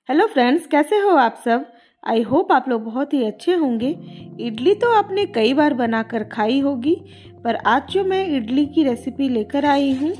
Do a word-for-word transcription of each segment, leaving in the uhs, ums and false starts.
Hello friends, कैसे हो आप सब। आई होप आप लोग बहुत ही अच्छे होंगे। इडली तो आपने कई बार बनाकर खाई होगी, पर आज जो मैं इडली की रेसिपी लेकर आई हूँ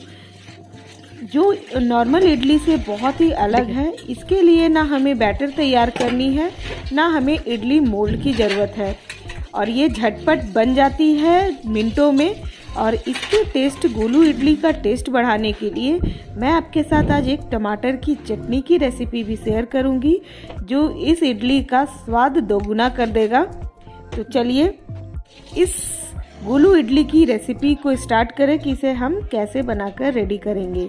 जो नॉर्मल इडली से बहुत ही अलग है। इसके लिए ना हमें बैटर तैयार करनी है, ना हमें इडली मोल्ड की ज़रूरत है, और ये झटपट बन जाती है मिनटों में। और इसके टेस्ट, गोलू इडली का टेस्ट बढ़ाने के लिए मैं आपके साथ आज एक टमाटर की चटनी की रेसिपी भी शेयर करूंगी, जो इस इडली का स्वाद दोगुना कर देगा। तो चलिए इस गोलू इडली की रेसिपी को स्टार्ट करें कि इसे हम कैसे बनाकर रेडी करेंगे।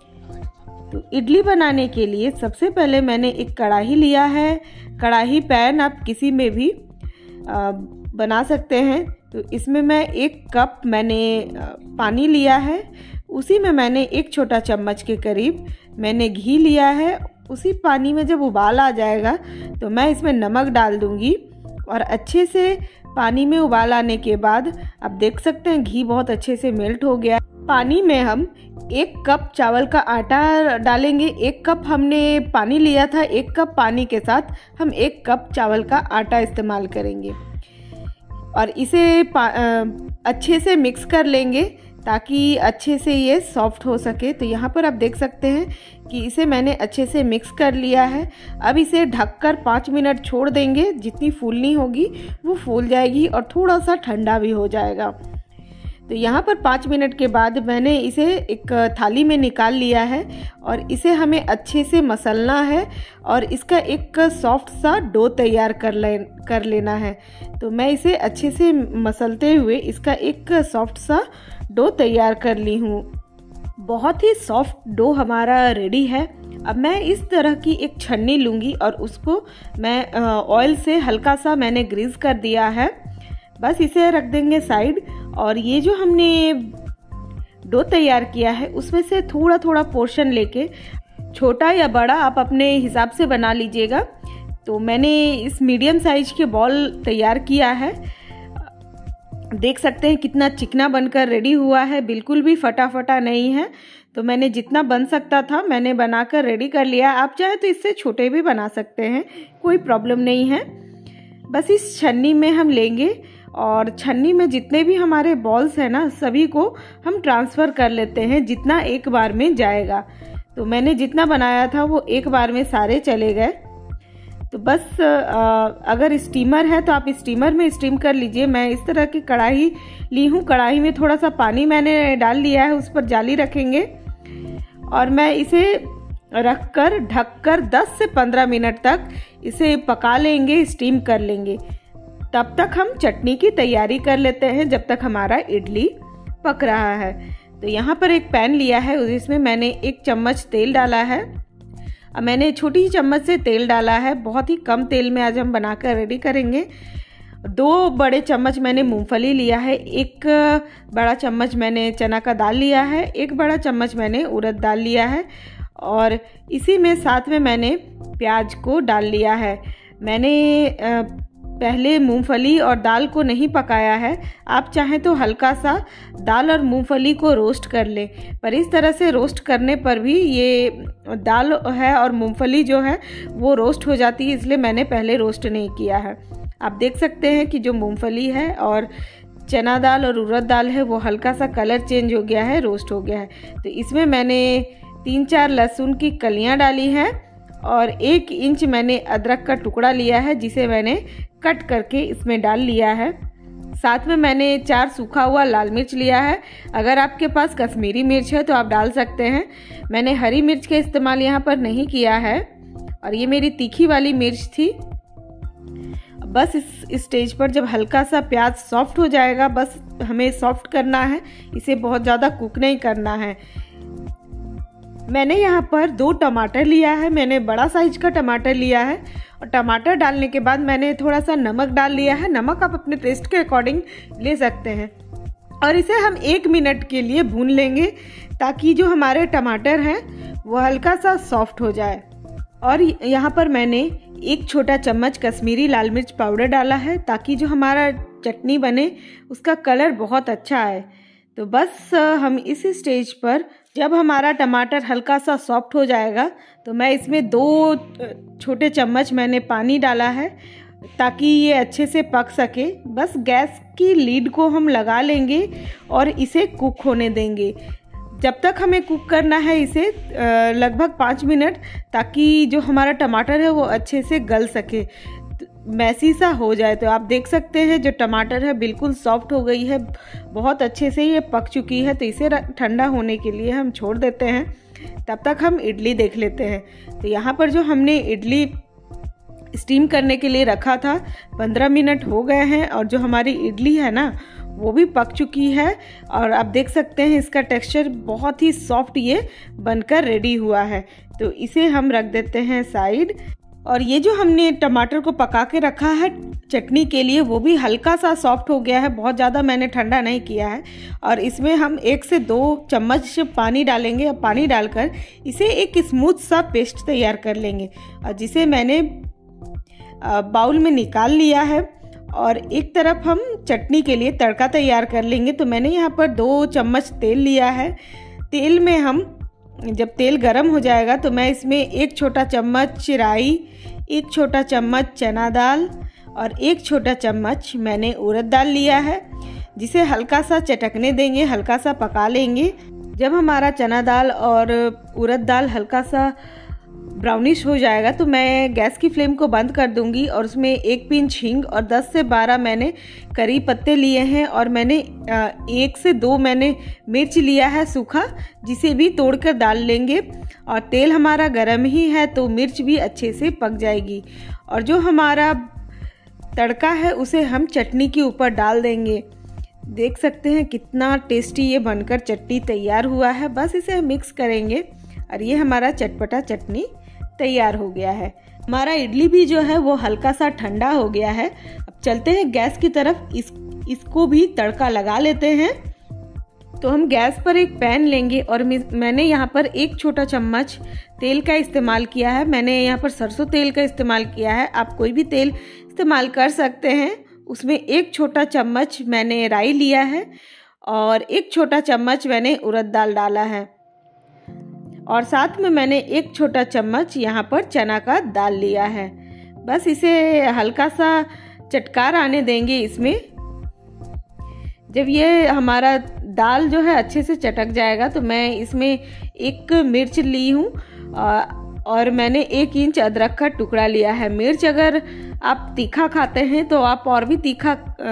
तो इडली बनाने के लिए सबसे पहले मैंने एक कढ़ाई लिया है। कढ़ाई पैन आप किसी में भी आ, बना सकते हैं। तो इसमें मैं एक कप मैंने पानी लिया है, उसी में मैंने एक छोटा चम्मच के करीब मैंने घी लिया है। उसी पानी में जब उबाल आ जाएगा तो मैं इसमें नमक डाल दूंगी, और अच्छे से पानी में उबाल आने के बाद आप देख सकते हैं घी बहुत अच्छे से मेल्ट हो गया। पानी में हम एक कप चावल का आटा डालेंगे। एक कप हमने पानी लिया था, एक कप पानी के साथ हम एक कप चावल का आटा इस्तेमाल करेंगे, और इसे अच्छे से मिक्स कर लेंगे ताकि अच्छे से ये सॉफ्ट हो सके। तो यहाँ पर आप देख सकते हैं कि इसे मैंने अच्छे से मिक्स कर लिया है। अब इसे ढककर पाँच मिनट छोड़ देंगे। जितनी फूलनी होगी वो फूल जाएगी और थोड़ा सा ठंडा भी हो जाएगा। तो यहाँ पर पाँच मिनट के बाद मैंने इसे एक थाली में निकाल लिया है, और इसे हमें अच्छे से मसलना है और इसका एक सॉफ्ट सा डो तैयार कर ले कर लेना है। तो मैं इसे अच्छे से मसलते हुए इसका एक सॉफ्ट सा डो तैयार कर ली हूँ। बहुत ही सॉफ्ट डो हमारा रेडी है। अब मैं इस तरह की एक छन्नी लूँगी और उसको मैं ऑयल से हल्का सा मैंने ग्रीस कर दिया है। बस इसे रख देंगे साइड, और ये जो हमने डो तैयार किया है उसमें से थोड़ा थोड़ा पोर्शन लेके, छोटा या बड़ा आप अपने हिसाब से बना लीजिएगा। तो मैंने इस मीडियम साइज के बॉल तैयार किया है। देख सकते हैं कितना चिकना बनकर रेडी हुआ है, बिल्कुल भी फटा फटा नहीं है। तो मैंने जितना बन सकता था मैंने बनाकर रेडी कर लिया। आप चाहे तो इससे छोटे भी बना सकते हैं, कोई प्रॉब्लम नहीं है। बस इस छन्नी में हम लेंगे, और छन्नी में जितने भी हमारे बॉल्स हैं ना, सभी को हम ट्रांसफ़र कर लेते हैं जितना एक बार में जाएगा। तो मैंने जितना बनाया था वो एक बार में सारे चले गए। तो बस आ, अगर स्टीमर है तो आप स्टीमर में स्टीम कर लीजिए। मैं इस तरह की कढ़ाई ली हूँ। कढ़ाई में थोड़ा सा पानी मैंने डाल लिया है, उस पर जाली रखेंगे, और मैं इसे रखकर ढककर दस से पंद्रह मिनट तक इसे पका लेंगे, स्टीम कर लेंगे। तब तक हम चटनी की तैयारी कर लेते हैं, जब तक हमारा इडली पक रहा है। तो यहाँ पर एक पैन लिया है, जिसमें मैंने एक चम्मच तेल डाला है। अब मैंने छोटी ही चम्मच से तेल डाला है। बहुत ही कम तेल में आज हम बनाकर रेडी करेंगे। दो बड़े चम्मच मैंने मूंगफली लिया है, एक बड़ा चम्मच मैंने चना का दाल लिया है, एक बड़ा चम्मच मैंने उड़द दाल लिया है, और इसी में साथ में मैंने प्याज को डाल लिया है। मैंने पहले मूंगफली और दाल को नहीं पकाया है। आप चाहें तो हल्का सा दाल और मूंगफली को रोस्ट कर लें, पर इस तरह से रोस्ट करने पर भी ये दाल है और मूंगफली जो है वो रोस्ट हो जाती है, इसलिए मैंने पहले रोस्ट नहीं किया है। आप देख सकते हैं कि जो मूंगफली है और चना दाल और उड़द दाल है वो हल्का सा कलर चेंज हो गया है, रोस्ट हो गया है। तो इसमें मैंने तीन चार लहसुन की कलियाँ डाली हैं, और एक इंच मैंने अदरक का टुकड़ा लिया है, जिसे मैंने कट करके इसमें डाल लिया है। साथ में मैंने चार सूखा हुआ लाल मिर्च लिया है। अगर आपके पास कश्मीरी मिर्च है तो आप डाल सकते हैं। मैंने हरी मिर्च का इस्तेमाल यहाँ पर नहीं किया है, और ये मेरी तीखी वाली मिर्च थी। बस इस स्टेज पर जब हल्का सा प्याज सॉफ्ट हो जाएगा, बस हमें सॉफ्ट करना है, इसे बहुत ज़्यादा कुक नहीं करना है। मैंने यहाँ पर दो टमाटर लिया है, मैंने बड़ा साइज का टमाटर लिया है, और टमाटर डालने के बाद मैंने थोड़ा सा नमक डाल लिया है। नमक आप अपने टेस्ट के अकॉर्डिंग ले सकते हैं, और इसे हम एक मिनट के लिए भून लेंगे ताकि जो हमारे टमाटर हैं वो हल्का सा सॉफ्ट हो जाए। और यहाँ पर मैंने एक छोटा चम्मच कश्मीरी लाल मिर्च पाउडर डाला है, ताकि जो हमारा चटनी बने उसका कलर बहुत अच्छा आए। तो बस हम इस स्टेज पर जब हमारा टमाटर हल्का सा सॉफ्ट हो जाएगा तो मैं इसमें दो छोटे चम्मच मैंने पानी डाला है ताकि ये अच्छे से पक सके। बस गैस की लीड को हम लगा लेंगे और इसे कुक होने देंगे। जब तक हमें कुक करना है इसे लगभग पाँच मिनट, ताकि जो हमारा टमाटर है वो अच्छे से गल सके, मैसी सा हो जाए। तो आप देख सकते हैं जो टमाटर है बिल्कुल सॉफ्ट हो गई है, बहुत अच्छे से ये पक चुकी है। तो इसे ठंडा होने के लिए हम छोड़ देते हैं। तब तक हम इडली देख लेते हैं। तो यहाँ पर जो हमने इडली स्टीम करने के लिए रखा था पंद्रह मिनट हो गए हैं और जो हमारी इडली है ना वो भी पक चुकी है। और आप देख सकते हैं इसका टेक्सचर बहुत ही सॉफ्ट ये बनकर रेडी हुआ है। तो इसे हम रख देते हैं साइड। और ये जो हमने टमाटर को पका के रखा है चटनी के लिए वो भी हल्का सा सॉफ्ट हो गया है, बहुत ज़्यादा मैंने ठंडा नहीं किया है। और इसमें हम एक से दो चम्मच पानी डालेंगे और पानी डालकर इसे एक स्मूथ सा पेस्ट तैयार कर लेंगे। और जिसे मैंने बाउल में निकाल लिया है और एक तरफ हम चटनी के लिए तड़का तैयार कर लेंगे। तो मैंने यहाँ पर दो चम्मच तेल लिया है। तेल में हम जब तेल गरम हो जाएगा तो मैं इसमें एक छोटा चम्मच राई, एक छोटा चम्मच चना दाल और एक छोटा चम्मच मैंने उड़द दाल लिया है, जिसे हल्का सा चटकने देंगे, हल्का सा पका लेंगे। जब हमारा चना दाल और उड़द दाल हल्का सा ब्राउनिश हो जाएगा तो मैं गैस की फ्लेम को बंद कर दूंगी और उसमें एक पिंच हींग और दस से बारह मैंने करी पत्ते लिए हैं और मैंने एक से दो मैंने मिर्च लिया है सूखा, जिसे भी तोड़कर डाल लेंगे। और तेल हमारा गरम ही है तो मिर्च भी अच्छे से पक जाएगी। और जो हमारा तड़का है उसे हम चटनी के ऊपर डाल देंगे। देख सकते हैं कितना टेस्टी ये बनकर चटनी तैयार हुआ है। बस इसे मिक्स करेंगे और ये हमारा चटपटा चटनी तैयार हो गया है। हमारा इडली भी जो है वो हल्का सा ठंडा हो गया है। अब चलते हैं गैस की तरफ, इस इसको भी तड़का लगा लेते हैं। तो हम गैस पर एक पैन लेंगे और मैंने यहाँ पर एक छोटा चम्मच तेल का इस्तेमाल किया है। मैंने यहाँ पर सरसों तेल का इस्तेमाल किया है, आप कोई भी तेल इस्तेमाल कर सकते हैं। उसमें एक छोटा चम्मच मैंने राई लिया है और एक छोटा चम्मच मैंने उड़द दाल डाला है और साथ में मैंने एक छोटा चम्मच यहाँ पर चना का दाल लिया है। बस इसे हल्का सा चटकार आने देंगे इसमें। जब ये हमारा दाल जो है अच्छे से चटक जाएगा तो मैं इसमें एक मिर्च ली हूँ और मैंने एक इंच अदरक का टुकड़ा लिया है। मिर्च अगर आप तीखा खाते हैं तो आप और भी तीखा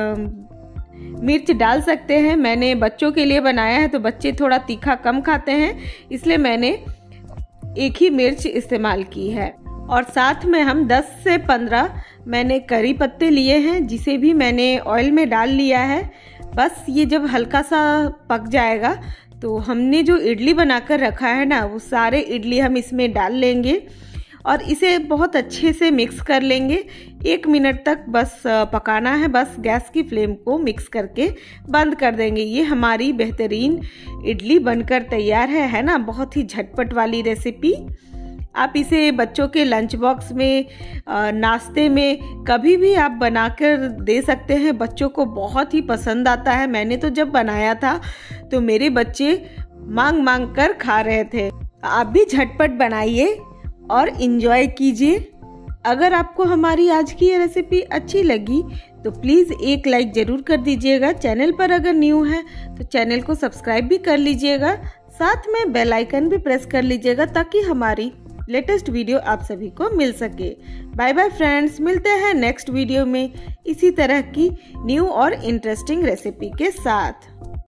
मिर्च डाल सकते हैं। मैंने बच्चों के लिए बनाया है तो बच्चे थोड़ा तीखा कम खाते हैं, इसलिए मैंने एक ही मिर्च इस्तेमाल की है। और साथ में हम दस से पंद्रह मैंने करी पत्ते लिए हैं, जिसे भी मैंने ऑयल में डाल लिया है। बस ये जब हल्का सा पक जाएगा तो हमने जो इडली बनाकर रखा है ना वो सारे इडली हम इसमें डाल लेंगे और इसे बहुत अच्छे से मिक्स कर लेंगे। एक मिनट तक बस पकाना है। बस गैस की फ्लेम को मिक्स करके बंद कर देंगे। ये हमारी बेहतरीन इडली बनकर तैयार है है ना, बहुत ही झटपट वाली रेसिपी। आप इसे बच्चों के लंच बॉक्स में, नाश्ते में कभी भी आप बनाकर दे सकते हैं। बच्चों को बहुत ही पसंद आता है। मैंने तो जब बनाया था तो मेरे बच्चे मांग मांग कर खा रहे थे। आप भी झटपट बनाइए और इन्जॉय कीजिए। अगर आपको हमारी आज की ये रेसिपी अच्छी लगी तो प्लीज़ एक लाइक ज़रूर कर दीजिएगा। चैनल पर अगर न्यू है तो चैनल को सब्सक्राइब भी कर लीजिएगा, साथ में बेल आइकन भी प्रेस कर लीजिएगा ताकि हमारी लेटेस्ट वीडियो आप सभी को मिल सके। बाय बाय फ्रेंड्स, मिलते हैं नेक्स्ट वीडियो में इसी तरह की न्यू और इंटरेस्टिंग रेसिपी के साथ।